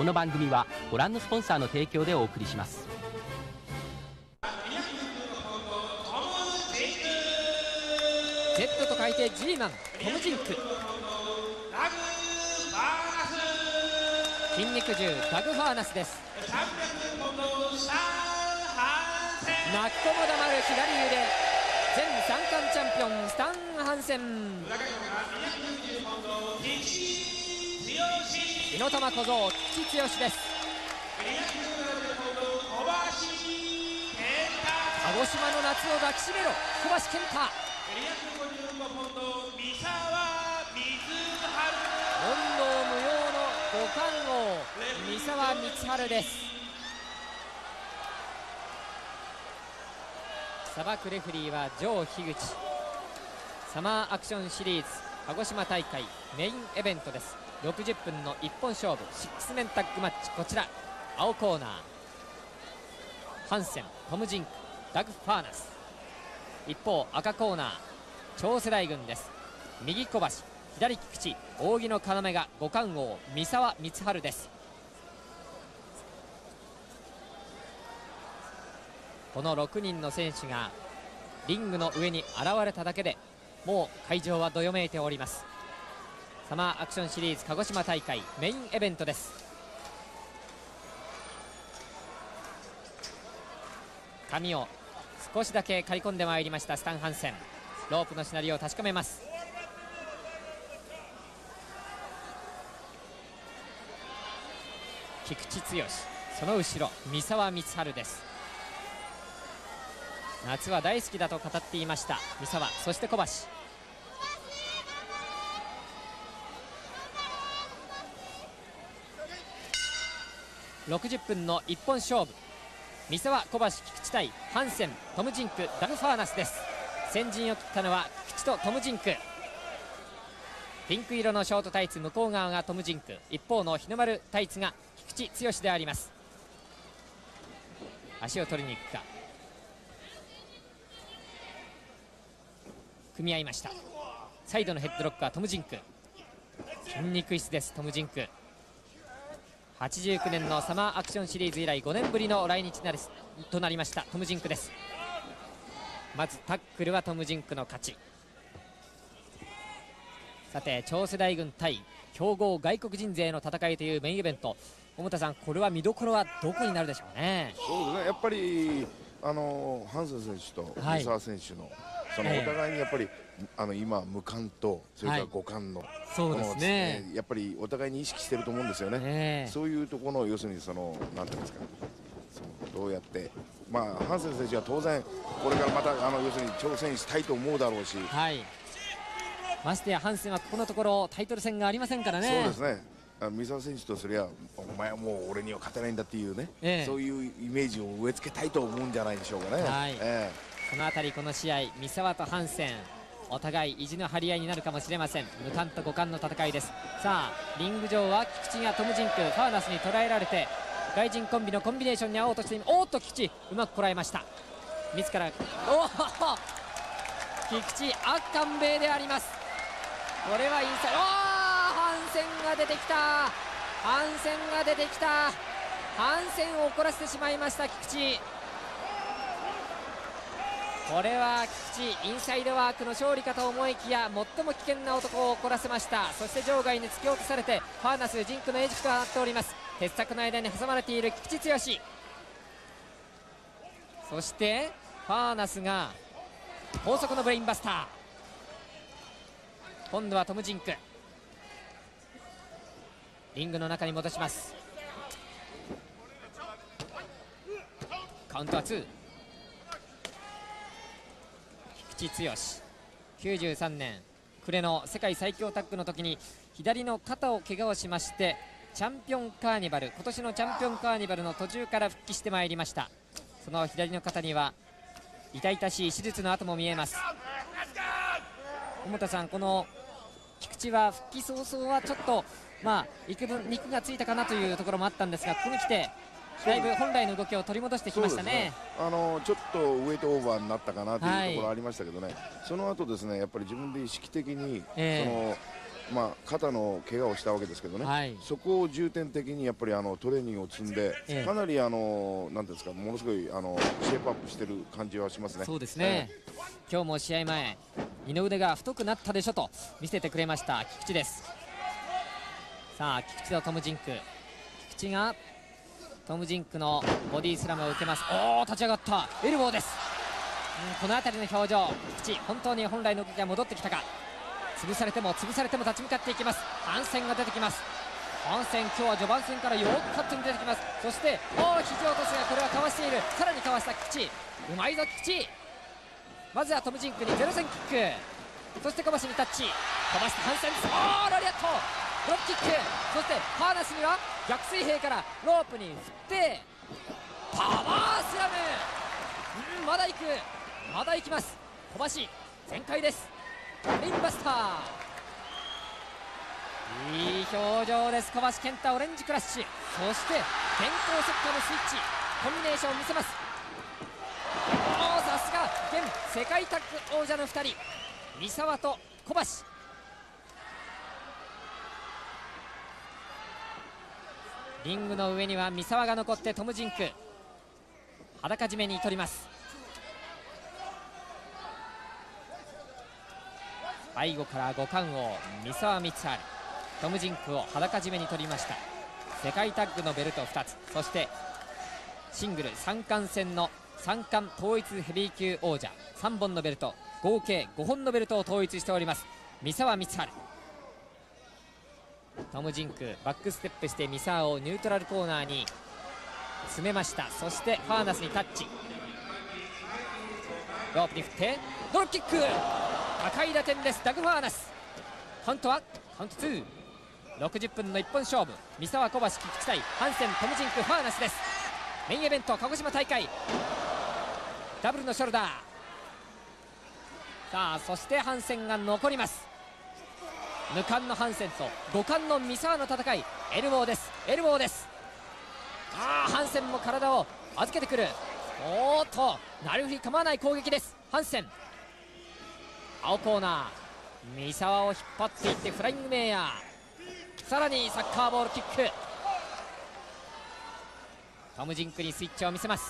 この番組はご覧のスポンサーの提供でお送りします。 Z と書いて G マントム・ジンク、筋肉銃ダグ・ファーナスです。泣き込む黙る左腕、前3冠チャンピオンスタン・ハンセン、火の玉小僧菊池剛です。鹿児島の夏を抱きしめろ小橋健太、問答無用の五冠王三沢光晴です。裁くレフェリーは城樋口。サマーアクションシリーズ鹿児島大会メインイベントです。60分の一本勝負6メンタッグマッチ。こちら青コーナーハンセン、トム・ジンク、ダグ・ファーナス。一方赤コーナー超世代軍です。右小橋、左菊池、扇の要が五冠王三沢光晴です。この6人の選手がリングの上に現れただけでもう会場はどよめいております。サマーアクションシリーズ鹿児島大会メインイベントです。髪を少しだけ刈り込んでまいりましたスタン・ハンセン。ロープのしなりを確かめます。菊池剛、その後ろ三沢光晴です。夏は大好きだと語っていました三沢、そして小橋。60分の一本勝負、三沢、小橋、菊池対ハンセン、トム・ジンク、ダグ・ファーナスです。先陣を切ったのは菊池とトム・ジンク。ピンク色のショートタイツ向こう側がトム・ジンク、一方の日の丸タイツが菊池剛であります。足を取りに行くか、組み合いました。サイドのヘッドロックはトム・ジンク。筋肉質ですトム・ジンク。89年のサマーアクションシリーズ以来5年ぶりの来日となりましたトム・ジンクです。まずタックルはトム・ジンクの勝ち。さて超世代軍対強豪外国人勢の戦いというメインイベント、桃田さん、これは見どころはどこになるでしょうね。 そうですね、やっぱりハンセン選手と三沢選手の、そのお互いにやっぱり今無冠とそれから五冠の、 そうですね、 やっぱりお互いに意識してると思うんですよね。そういうところの要するになんていうんですか、どうやってハンセン選手は当然これからまた要するに挑戦したいと思うだろうし、 ましてやハンセンはここのところタイトル戦がありませんからね。 そうですね、三沢選手とすればお前はもう俺には勝てないんだっていうね、そういうイメージを植え付けたいと思うんじゃないでしょうかね。 この辺りこの試合三沢とハンセンお互い意地の張り合いになるかもしれません。無冠と五冠の戦いです。さあリング上は菊池がトム・ジンク、ファーナスに捉えられて外人コンビのコンビネーションに合おうとしておっと菊池うまくこらえました。自ら菊池圧巻米であります。これはインサイド、ハンセンが出てきた、ハンセンが出てきた、ハンセンを怒らせてしまいました菊池。これは菊池インサイドワークの勝利かと思いきや最も危険な男を怒らせました。そして場外に突き落とされてファーナス、ジンクの餌食となっております。鉄柵の間に挟まれている菊池剛、そしてファーナスが高速のブレインバスター。今度はトム・ジンクリングの中に戻します。カウントは2。菊池剛、93年暮れの世界最強タッグの時に左の肩を怪我をしましてチャンピオンカーニバル、今年のチャンピオンカーニバルの途中から復帰してまいりました。その左の肩には痛々しい手術の跡も見えます。桃田さん、この菊池は復帰早々はちょっと幾分肉がついたかなというところもあったんですが、ここに来てだいぶ本来の動きを取り戻してきましたね。 ちょっとウエイトオーバーになったかなというところありましたけどね、その後ですね、やっぱり自分で意識的に肩の怪我をしたわけですけどね、 はい、 そこを重点的にやっぱりトレーニングを積んで、かなりなんていうんですか、ものすごいシェイプアップしてる感じはしますね。 そうですね、今日も試合前、二の腕が太くなったでしょと見せてくれました菊池です。さあ菊池とトム・ジンク、菊池がトム・ジンクのボディスラムを受けます。立ち上がったエルボーです。この辺りの表情、菊池本当に本来の動きが戻ってきたか。潰されても立ち向かっていきます。ハンセンが出てきます。ハンセン今日は序盤戦からよくカットに出てきます。そして肘を落とすがこれはかわしている。さらにかわした菊池、うまいぞ菊池。まずはトム・ジンクにゼロ戦キック、そして小橋にタッチ、飛ばしてハンセンです。ラリアットドロップキック、そしてハーナスには逆水平からロープに振ってパワースラム、まだ行く、まだ行きます。小橋全開です。レインバスター、いい表情です。小橋健太オレンジクラッシュ、そして電光石火のスイッチコンビネーションを見せます。さすが現世界タッグ王者の2人、三沢と小橋。リングの上には三沢が残ってトム・ジンク裸締めに取ります。背後から五冠王三沢光晴、トム・ジンクを裸締めに取りました。世界タッグのベルト2つ、そしてシングル3冠戦の3冠統一ヘビー級王者3本のベルト、合計5本のベルトを統一しております三沢光晴。トム・ジンクバックステップして三沢をニュートラルコーナーに詰めました。そしてファーナスにタッチ、ロープに振ってドロップキック、高い打点です。ダグ・ファーナス。カウントはカウント2、60分の一本勝負、三沢小橋菊池対ハンセントム・ジンクファーナスです。メインイベント鹿児島大会ダブルのショルダー。さあそしてハンセンが残ります。無冠のハンセンと五冠の三沢の戦い、エルボーです、エルボーです。ハンセンも体を預けてくる。なるふり構わない攻撃です。ハンセン青コーナー、三沢を引っ張っていってフライングメイヤー、さらにサッカーボールキック、トム・ジンクにスイッチを見せます。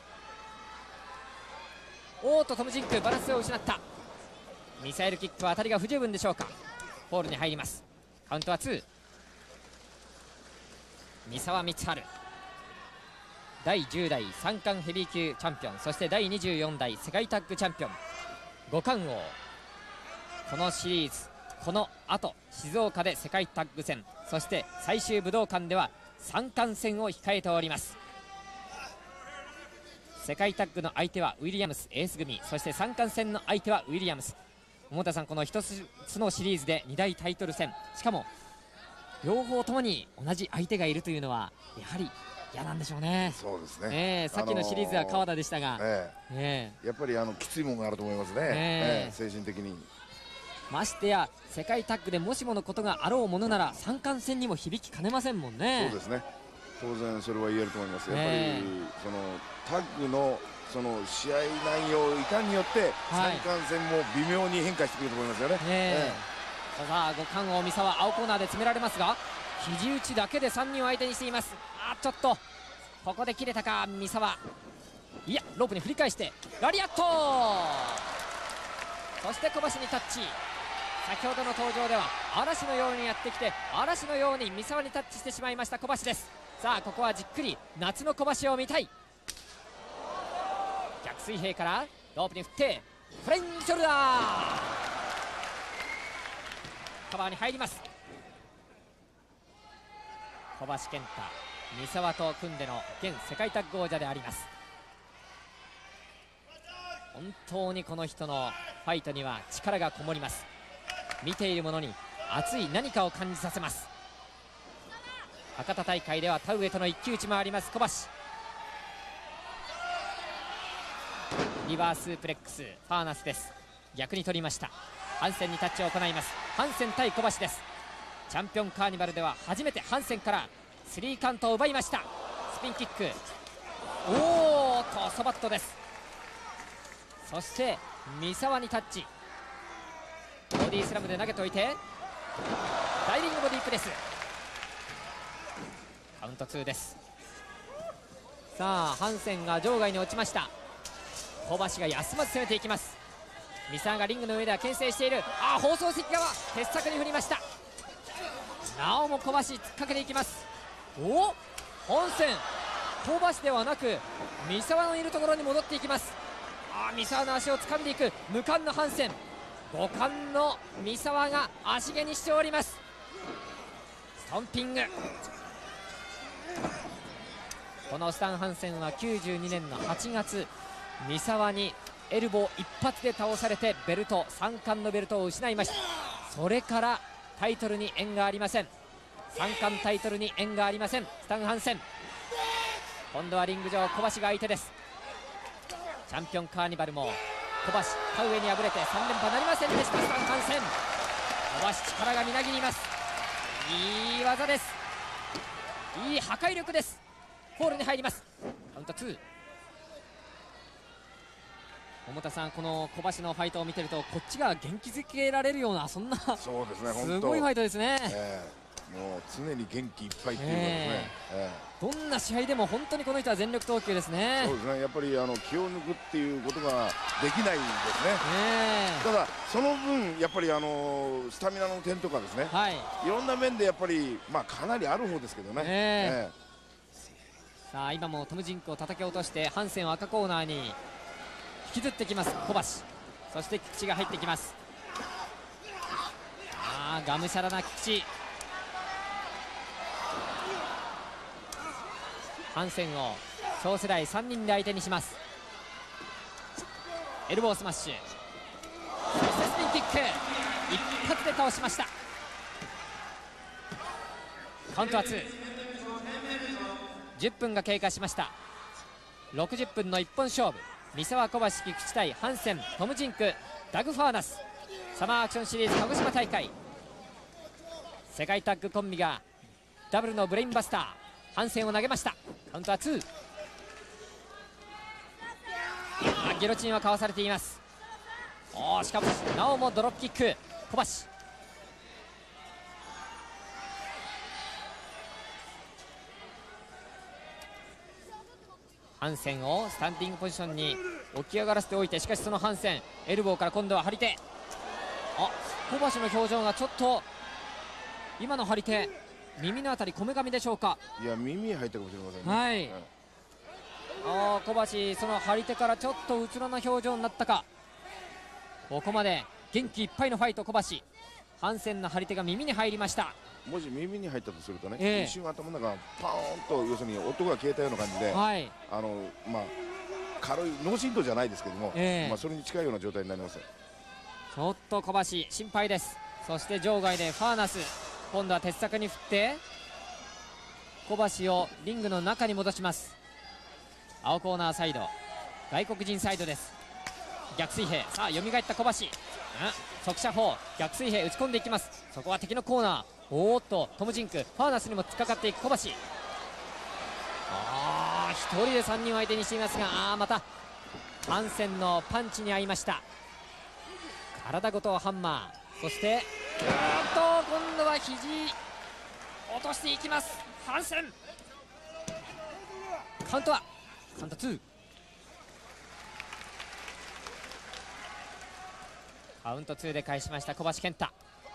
トム・ジンクバランスを失った。ミサイルキックは当たりが不十分でしょうか。ホールに入ります。カウントは2。三沢光晴第10代3冠ヘビー級チャンピオン、そして第24代世界タッグチャンピオン、五冠王。このシリーズこの後静岡で世界タッグ戦、そして最終武道館では3冠戦を控えております。世界タッグの相手はウィリアムスエース組、そして3冠戦の相手はウィリアムス。桃田さん、この一つのシリーズで2大タイトル戦、しかも両方ともに同じ相手がいるというのはやはり嫌なんでしょうね。 そうですね、 さっきのシリーズは川田でしたが、 やっぱりきついものがあると思いますね、精神的に。 ましてや世界タッグでもしものことがあろうものなら三冠戦にも響きかねませんもんね。 そうですね、当然それは言えると思います。やっぱりそのタッグのその試合内容いかんによって三冠戦も微妙に変化してくると思いますよね。 さあ五冠王三沢青コーナーで詰められますが、肘打ちだけで3人を相手にしています。ちょっとここで切れたか三沢。いやロープに振り返してラリアット、そして小橋にタッチ。先ほどの登場では嵐のようにやってきて嵐のように三沢にタッチしてしまいました小橋です。さあここはじっくり夏の小橋を見たい。逆水平からロープに振ってフライングショルダー、カバーに入ります。小橋健太三沢と組んでの現世界タッグ王者であります。本当にこの人のファイトには力がこもります。見ている者に熱い何かを感じさせます。博多大会では田上との一騎打ちもあります小橋。リバースープレックスファーナスです。逆に取りました。ハンセンにタッチを行います。ハンセン対小橋です。チャンピオンカーニバルでは初めてハンセンからスリーカウントを奪いました。スピンキック、ソバットです。そして三沢にタッチ、ボディスラムで投げておいてダイビングボディプレス、カウント2です。さあハンセンが場外に落ちました。小橋が休まず攻めていきます。三沢がリングの上では牽制している。放送席側鉄柵に振りました。なおも小橋突っかけていきます。ハンセン小橋ではなく三沢のいるところに戻っていきます。三沢の足を掴んでいく。無冠のハンセン、五冠の三沢が足蹴にしております。ストンピング。このスタン・ハンセンは92年の8月三沢にエルボー一発で倒されてベルト、3冠のベルトを失いました。それからタイトルに縁がありません。3冠タイトルに縁がありませんスタン・ハンセン。今度はリング上小橋が相手です。チャンピオンカーニバルも小橋田上に敗れて3連覇なりませんでした。スタン・ハンセン、小橋力がみなぎります。いい技です。いい破壊力です。ホールに入ります。カウント2。桃田さん、この小橋のファイトを見てるとこっちが元気づけられるような、そんなそうですね、 すごいファイトですね。 もう常に元気いっぱいっていうかですね、 どんな試合でも本当にこの人は全力投球ですね。 そうですね、やっぱり気を抜くっていうことができないんですね。ただその分やっぱりスタミナの点とかですね、いろんな面でやっぱりかなりある方ですけどね。 さあ今もトム・ジンクを叩き落としてハンセンを赤コーナーに引きずってきます小橋。そして菊池が入ってきます。がむしゃらな菊池。ハンセンを小世代3人で相手にします。エルボースマッシュ、そしてスピンキック、一発で倒しました。カウントは2。10分が経過しました。60分の一本勝負、三沢、小橋、菊池対ハンセン、トム・ジンク、ダグ・ファーナス。サマーアクションシリーズ鹿児島大会、世界タッグコンビがダブルのブレインバスター、ハンセンを投げました。カウントは2。ゲロチンはかわされています。しかもなおもドロップキック小橋。ハンセンをスタンディングポジションに起き上がらせておいて、しかしそのハンセンエルボーから今度は張り手。小橋の表情がちょっと今の張り手、耳のあたりこめかみでしょうか。 いや、耳に入ったかもしれませんね。 小橋その張り手からちょっとうつろな表情になったか。ここまで元気いっぱいのファイト小橋。ハンセンの張り手が耳に入りました。 もし耳に入ったとするとね、一瞬頭の中がパーンと要するに音が消えたような感じで、軽い脳震盪じゃないですけども、それに近いような状態になります。 ちょっと小橋心配です。そして場外でファーナス、今度は鉄柵に振って小橋をリングの中に戻します。青コーナーサイド、外国人サイドです。逆水平、さあ蘇った小橋、速射砲逆水平打ち込んでいきます。そこは敵のコーナー。トム・ジンクファーナスにも突っかかっていく小橋。1人で3人を相手にしていますが、またハンセンのパンチに遭いました。体ごとハンマー、そして今度は肘落としていきます。ハンセン、カウント2。カウント2で返しました小橋健太。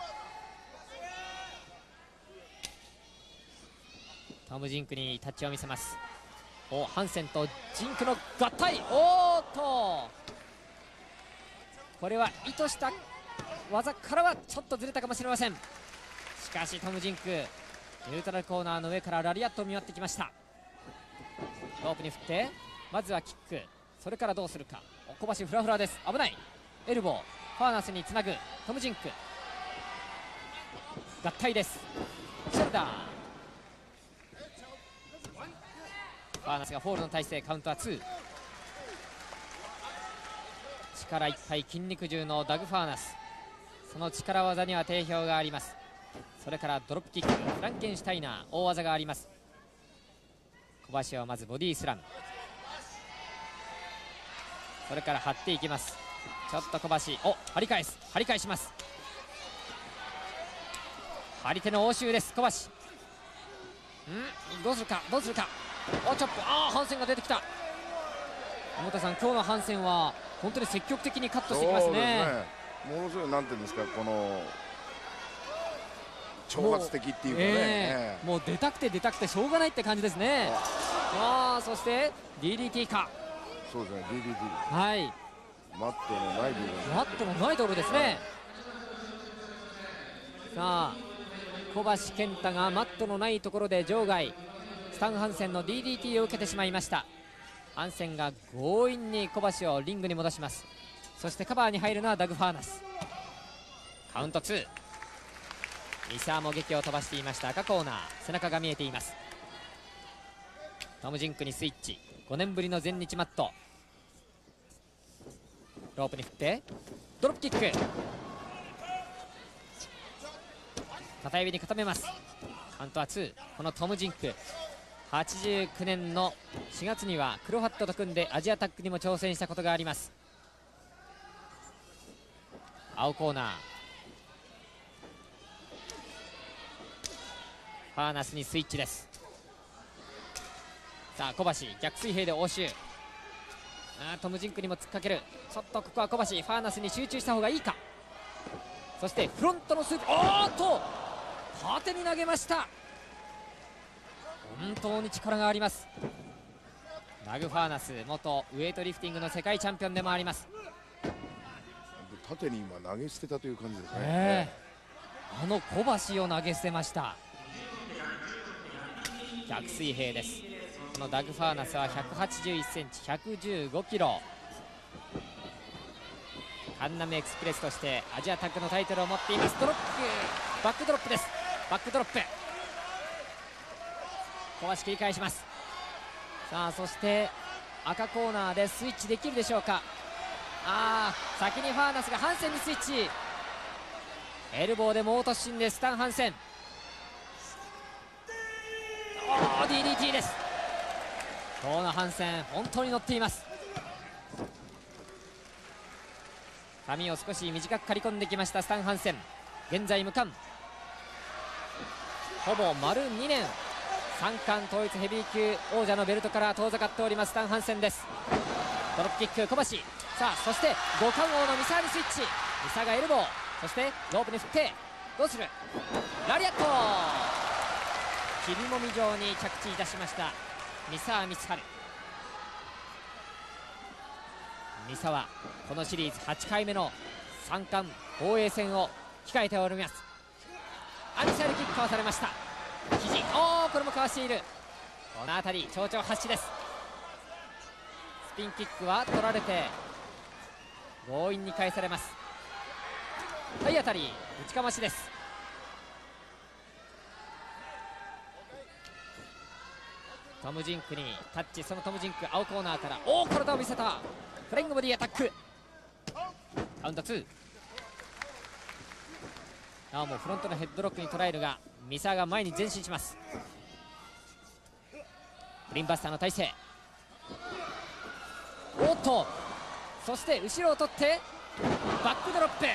トム・ジンクにタッチを見せます。ハンセンとジンクの合体。これは意図した技からはちょっとずれたかもしれません。しかしトム・ジンクニュートラルコーナーの上からラリアットを見舞ってきました。ロープに振ってまずはキック、それからどうするか。小橋フラフラです。危ない。エルボーファーナスにつなぐトム・ジンク、合体です。ショルダー、ファーナスがフォールの体勢。カウントは2。力いっぱい筋肉銃のダグ・ファーナス、その力技には定評があります。それからドロップキック、フランケンシュタイナー大技があります。小橋はまずボディースラム、それから張っていきます。ちょっと小橋張り返します。 張り手の応酬です小橋。どうするかどうするか。チョップ、ハンセンが出てきた。桃田さん、今日のハンセンは本当に積極的にカットしてきますね。 ものすごいなんていうんですか、この挑発的っていうかね、 もう出たくて出たくてしょうがないって感じですね。そして DDT か。 そうですね、 DDT。 はい、 マットのない部分、 マットのないところですね。さあ小橋健太がマットのないところで場外、スタン・ハンセンの DDT を受けてしまいました。ハンセンが強引に小橋をリングに戻します。そしてカバーに入るのはダグ・ファーナス。カウント2。三沢も劇を飛ばしていました。赤コーナー、背中が見えています。トム・ジンクにスイッチ。5年ぶりの全日マット。ロープに振ってドロップキック。片指に固めます。カウントは2。このトム・ジンク、89年の4月にはクロファットと組んでアジアタックにも挑戦したことがあります。青コーナー、ファーナスにスイッチです。さあ小橋逆水平で応酬。トム・ジンクにも突っかける。ちょっとここは小橋ファーナスに集中した方がいいか。そしてフロントのスープ、縦に投げました。本当に力があります。ダグ・ファーナス、元ウエイトリフティングの世界チャンピオンでもあります。 縦に今投げ捨てたという感じですね。 小橋を投げ捨てました。逆水平です。このダグ・ファーナスは181センチ、115キロ。カンナムエクスプレスとしてアジアタッグのタイトルを持っています。ドロップ、バックドロップです。バックドロップ、小橋切り返します。さあそして赤コーナーでスイッチできるでしょうか。先にファーナスがハンセンにスイッチ。エルボーで猛突進でスタン・ハンセン。DDT です。今日のハンセン本当に乗っています。髪を少し短く刈り込んできましたスタン・ハンセン。現在無冠、ほぼ丸2年三冠統一ヘビー級王者のベルトから遠ざかっておりますスタン・ハンセンです。ドロップキック小橋。さあそして五冠王の三沢にスイッチ。三沢がエルボー、そしてロープに振ってどうする。ラリアット、切りもみ状に着地いたしました三沢光晴。三沢このシリーズ8回目の三冠防衛戦を控えております。ミサイルキックかわされました。肘、これもかわしている。この辺り長々発しです。スピンキックは取られて強引に返されます。体当たり、打ちかましです。トム・ジンクにタッチ。そのトム・ジンク青コーナーから体を見せたフライングボディアタック。カウント2。なおもフロントのヘッドロックに捉えるが三沢が前に前進します。ブリンバスターの体勢。そして後ろを取ってバックドロップ。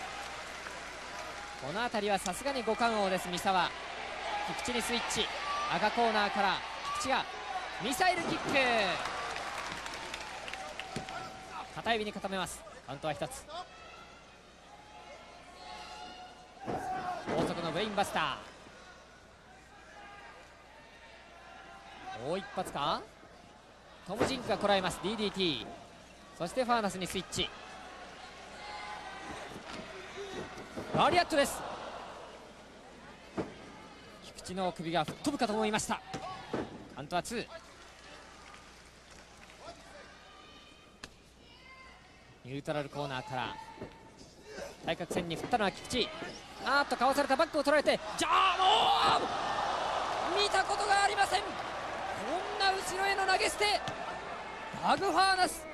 この辺りはさすがに五冠王です三沢。菊池にスイッチ。赤コーナーから菊池がミサイルキック。片指に固めます。カウントは1つ。高速のブレインバスター。もう一発か。トム・ジンクがこらえます。 DDT。 そしてファーナスにスイッチ。ラリアットです。菊池の首が吹っ飛ぶかと思いました。カウントは2。ニュートラルコーナーから対角線に振ったのは菊池。かわされた。バックを取られて見たことがありません。こんな後ろへの投げ捨て。ダグ・ファーナス、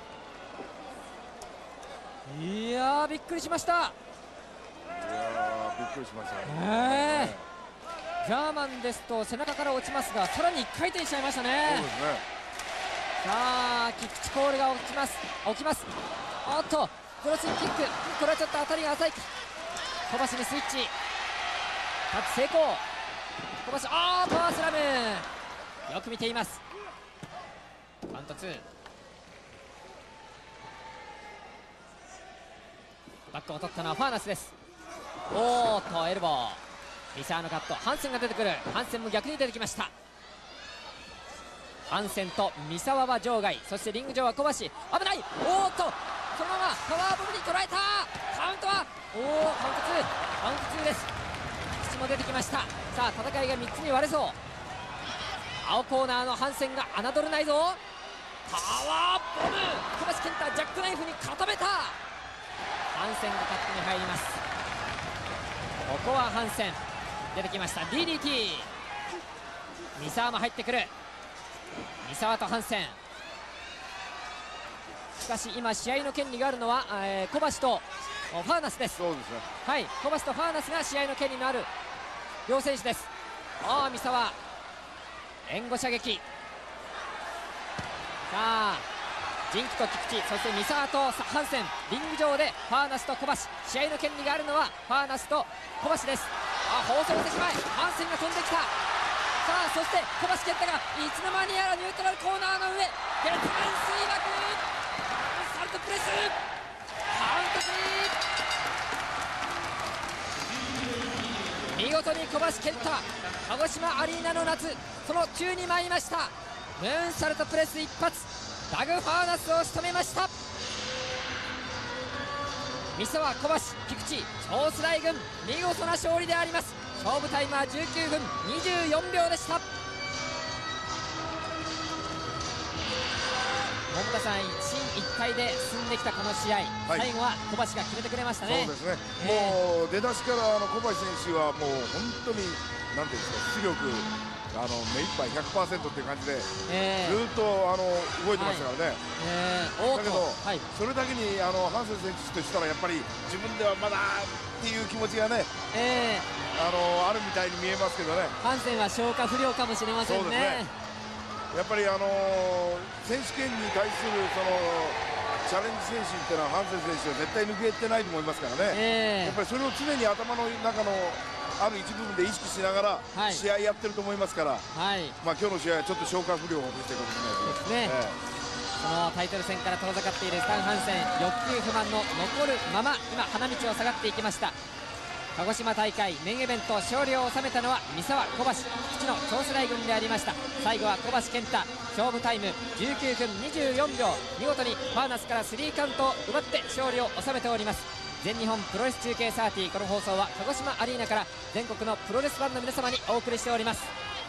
いやーびっくりしました。 びっくりしましたね。 ジャーマンですと背中から落ちますが、さらに1回転しちゃいましたね。 そうですね。 さあ菊池コールが起きます。クロスキック。これはちょっと当たりが浅いか。小橋にスイッチ。 タッチ成功。小橋、パワースラム、よく見ています。ワンとツー、バックを取ったのはファーナスです。おーっとエルボー、ミサーのカット、ハンセンが出てくる。ハンセンも逆に出てきました。ハンセンと三沢は場外、そしてリング上は小橋、危ない。おーっとそのままパワーボムに捉えた。カウントはカウント2です。口も出てきました。さあ戦いが3つに割れそう。青コーナーのハンセンが侮れないぞ。パワーボム、小橋健太ジャックナイフに固めた。ハンセンがカットに入ります。ここはハンセン出てきました。 DDT、 三沢も入ってくる。三沢とハンセン、しかし今試合の権利があるのは、小橋とファーナスです。 そうですね、 はい、小橋とファーナスが試合の権利のある両選手です。三沢援護射撃。さあジンクと菊池、そして三沢とハンセン、リング上でファーナスと小橋、試合の権利があるのはファーナスと小橋です。放送してしまい、ハンセンが飛んできた。さあそして小橋健太がいつの間にやらニュートラルコーナーの上、月面水爆サルトプレス、カウント3。見事に小橋健太、鹿児島アリーナの夏、その宙に舞いました。ムーンサルトプレス一発、ダグ・ファーナスを仕留めました。三沢、小橋、菊池、超スライ軍、見事な勝利であります。勝負タイムは19分24秒でした。本田さん、一進一退で進んできたこの試合、最後は小橋が決めてくれましたね。 そうですね、もう出だしから小橋選手はもう本当になんていうんですか、出力目いっぱい 100% っていう感じで、ずっと動いてましたからね。だけど、それだけにハンセン選手としたらやっぱり自分ではまだっていう気持ちがね、あるみたいに見えますけどね。 ハンセンは消化不良かもしれませんね。 そうですね、やっぱり選手権に対するそのチャレンジ精神っていうのはハンセン選手は絶対抜けてないと思いますからね。やっぱりそれを常に頭の中のある一部分で意識しながら試合やってると思いますから、まあ今日の試合はちょっと消化不良が出てるかもしれないですね。 そのタイトル戦から遠ざかっているスタン・ハンセン、欲求不満の残るまま今花道を下がっていきました。鹿児島大会メインイベント勝利を収めたのは三沢、小橋、菊池の超世代軍でありました。最後は小橋健太、勝負タイム19分24秒、見事にファーナスから3カウントを奪って勝利を収めております。全日本プロレス中継30、この放送は鹿児島アリーナから全国のプロレスファンの皆様にお送りしております。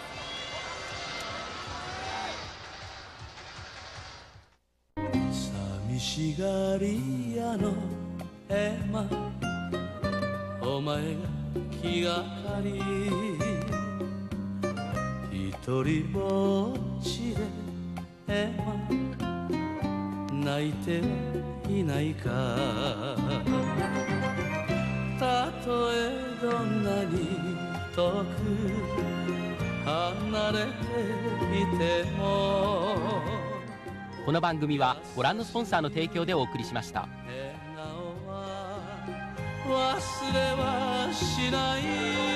寂しがり屋のエマ、お前が気がかり、一人ぼっちでエマ泣いていないか。たとえどんなに遠く離れていても。 この番組はご覧のスポンサーの提供でお送りしました。 忘れはしない